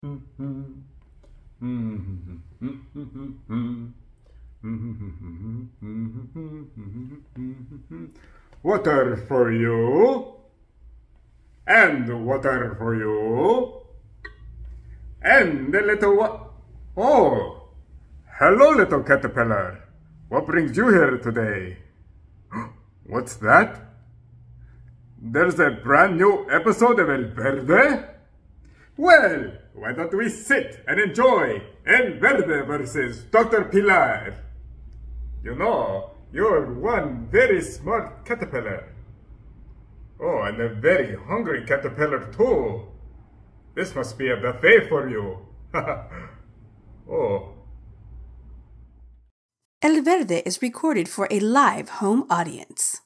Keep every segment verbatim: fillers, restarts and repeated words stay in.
Water for you, and water for you, and a little wa- Oh, hello, little caterpillar. What brings you here today? What's that? There's a brand new episode of El Verde? Well, why don't we sit and enjoy El Verde versus Doctor Pilar? You know, you're one very smart caterpillar. Oh, and a very hungry caterpillar too. This must be a buffet for you. Oh. El Verde is recorded for a live home audience.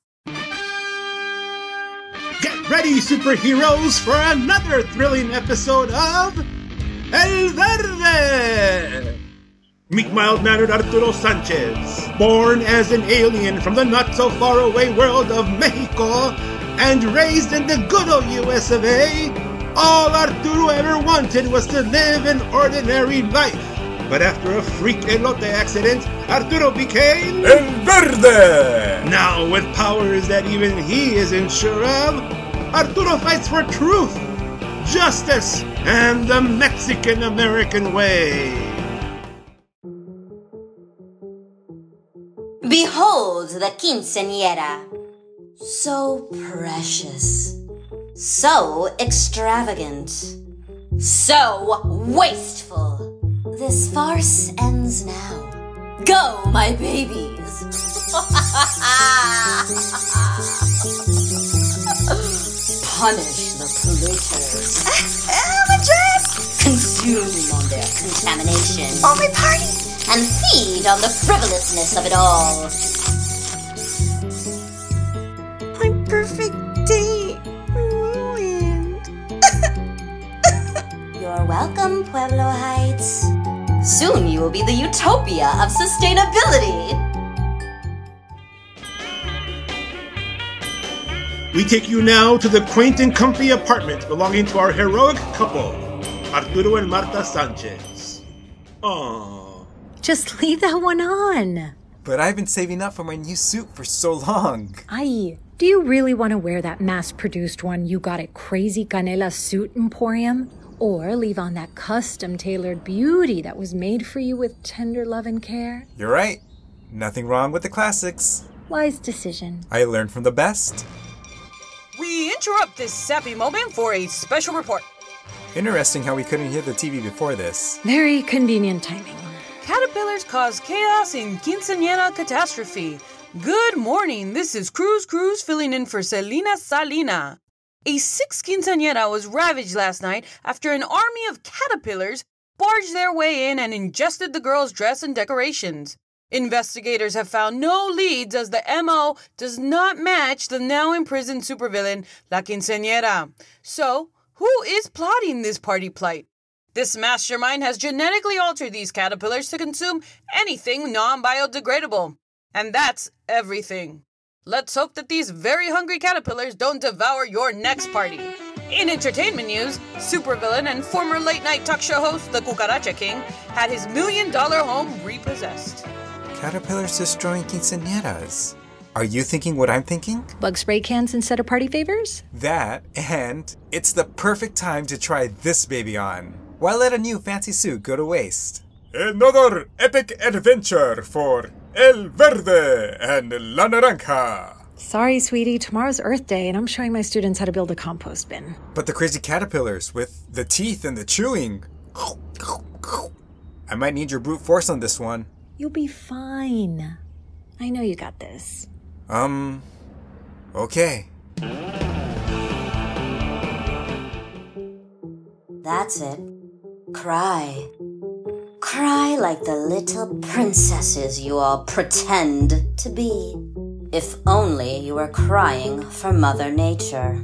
Get ready, superheroes, for another thrilling episode of El Verde! Meet mild-mannered Arturo Sanchez, born as an alien from the not-so-far-away world of Mexico and raised in the good old U S of A. All Arturo ever wanted was to live an ordinary life. But after a freak elote accident, Arturo became El Verde! Now, with powers that even he isn't sure of, Arturo fights for truth, justice, and the Mexican-American way. Behold the Quinceañera. So precious. So extravagant. So wasteful. This farce ends now. Go, my babies! Punish the polluters. The dress! Consume on their contamination. Oh, my party! And feed on the frivolousness of it all. My perfect day ruined. You're welcome, Pueblo Heights. Soon you will be the utopia of sustainability. We take you now to the quaint and comfy apartment belonging to our heroic couple, Arturo and Marta Sanchez. Aww. Just leave that one on. But I've been saving up for my new suit for so long. Ay, do you really want to wear that mass-produced one you got at Crazy Canela Suit Emporium? Or leave on that custom-tailored beauty that was made for you with tender love and care? You're right. Nothing wrong with the classics. Wise decision. I learned from the best. We interrupt this sappy moment for a special report. Interesting how we couldn't hear the T V before this. Very convenient timing. Caterpillars cause chaos in Quinceañera catastrophe. Good morning, this is Cruz Cruz filling in for Selena Salina. A sixth quinceañera was ravaged last night after an army of caterpillars barged their way in and ingested the girl's dress and decorations. Investigators have found no leads as the M O does not match the now imprisoned supervillain, La Quinceañera. So, who is plotting this party plight? This mastermind has genetically altered these caterpillars to consume anything non-biodegradable. And that's everything. Let's hope that these very hungry caterpillars don't devour your next party. In entertainment news, supervillain and former late-night talk show host, the Cucaracha King, had his million-dollar home repossessed. Caterpillars destroying quinceañeras. Are you thinking what I'm thinking? Bug spray cans instead of party favors? That, and it's the perfect time to try this baby on. Why let a new fancy suit go to waste? Another epic adventure for El Verde and La Naranja. Sorry, sweetie. Tomorrow's Earth Day, and I'm showing my students how to build a compost bin. But the crazy caterpillars with the teeth and the chewing. I might need your brute force on this one. You'll be fine. I know you got this. Um, okay. That's it. Cry. Cry like the little princesses you all pretend to be. If only you were crying for Mother Nature.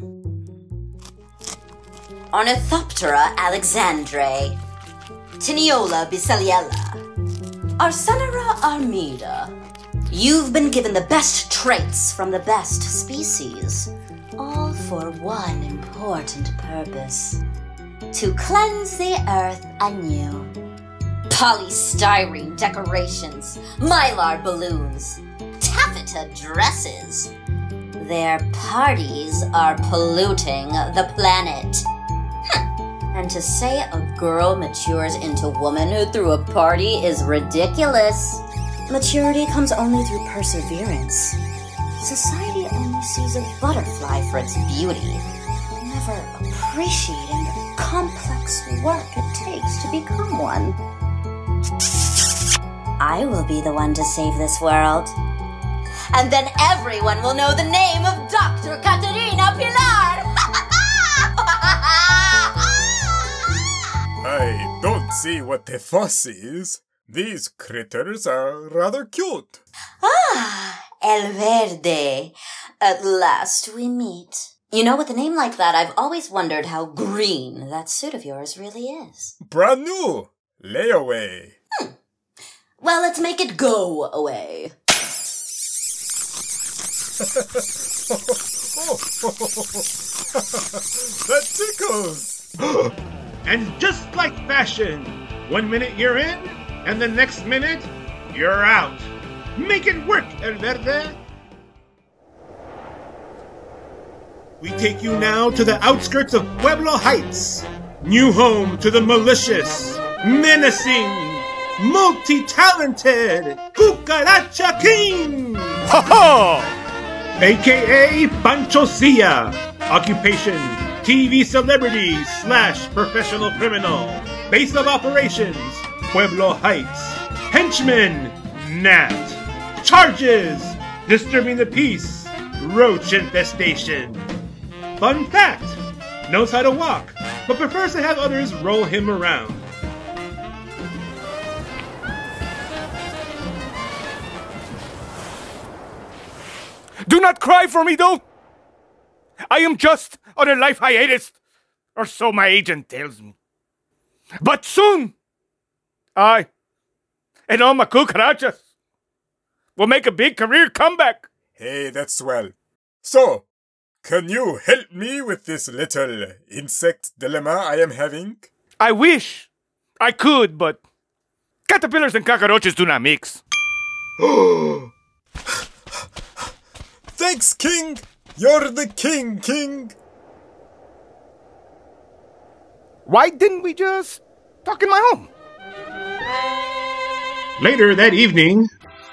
Ornithoptera alexandrae, Tiniola bisaliella, Arsenera armida. You've been given the best traits from the best species, all for one important purpose. to cleanse the earth anew. Polystyrene decorations, mylar balloons, taffeta dresses. Their parties are polluting the planet. And to say a girl matures into womanhood through a party is ridiculous. Maturity comes only through perseverance. Society only sees a butterfly for its beauty, never appreciating the complex work it takes to become one. I will be the one to save this world. And then everyone will know the name of Doctor Cristina Pilar! I don't see what the fuss is. These critters are rather cute. Ah, El Verde. At last we meet. You know, with a name like that, I've always wondered how green that suit of yours really is. Brand new. Layaway. Hmm. Well, let's make it go away. That tickles. And just like fashion, one minute you're in, and the next minute, you're out. Make it work, El Verde. We take you now to the outskirts of Pueblo Heights, new home to the malicious, menacing, multi-talented Cucaracha King! Ha ha! A K A Pancho Silla, occupation, T V celebrity slash professional criminal, base of operations, Pueblo Heights, henchman, Nat, charges, disturbing the peace, roach infestation. Fun fact, knows how to walk, but prefers to have others roll him around. Do not cry for me, though. I am just on a life hiatus, or so my agent tells me. But soon, I and all my cucarachas will make a big career comeback. Hey, that's swell. So, can you help me with this little insect dilemma I am having? I wish I could, but caterpillars and cockroaches do not mix. Thanks, King! You're the king, King! Why didn't we just talk in my home? Later that evening...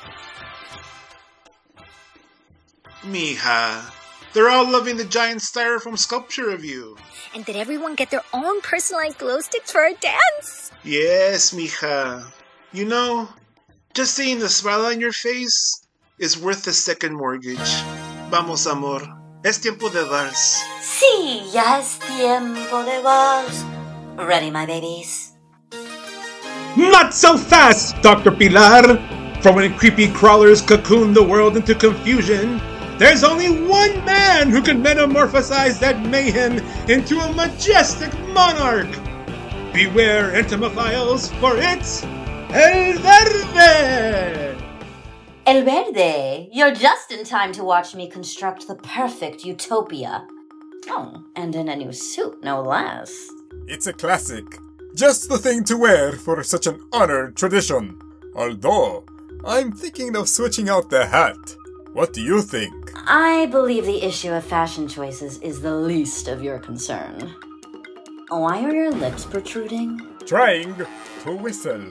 Mija, they're all loving the giant styrofoam sculpture of you. And did everyone get their own personalized glow sticks for our dance? Yes, mija. You know, just seeing the smile on your face is worth the second mortgage. Vamos, amor. Es tiempo de vals. Sí, ya es tiempo de vals. Ready, my babies? Not so fast, Doctor Pilar! For when creepy crawlers cocoon the world into confusion, there's only one man who can metamorphosize that mayhem into a majestic monarch! Beware, entomophiles, for it's El Verde! El Verde, you're just in time to watch me construct the perfect utopia. Oh, and in a new suit, no less. It's a classic. Just the thing to wear for such an honored tradition. Although, I'm thinking of switching out the hat. What do you think? I believe the issue of fashion choices is the least of your concern. Why are your lips protruding? Trying to whistle.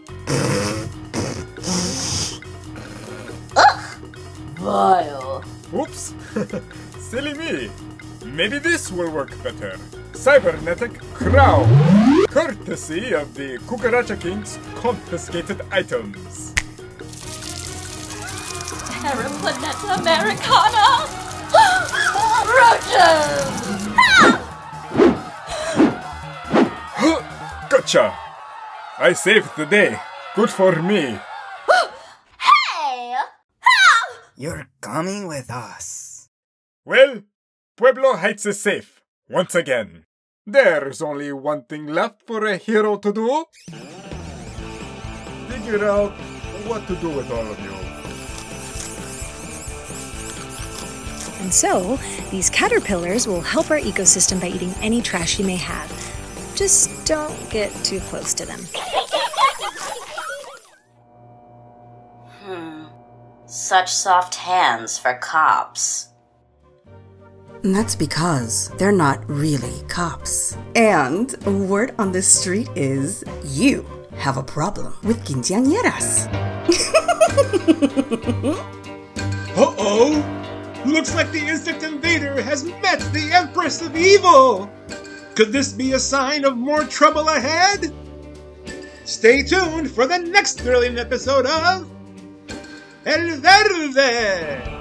Ugh! Vile. Oops. Silly me. Maybe this will work better. Cybernetic crown. Courtesy of the Cucaracha King's confiscated items. Terraplaneta Americana! Roaches! Gotcha! I saved the day. Good for me. Hey! You're coming with us. Well, Pueblo Heights is safe. Once again. There's only one thing left for a hero to do. Figure out what to do with all of you. And so, these caterpillars will help our ecosystem by eating any trash you may have. Just don't get too close to them. Hmm. Such soft hands for cops. That's because they're not really cops. And word on the street is you have a problem with quinceañeras. Uh-oh! Looks like the insect invader has met the Empress of Evil! Could this be a sign of more trouble ahead? Stay tuned for the next thrilling episode of El Verde!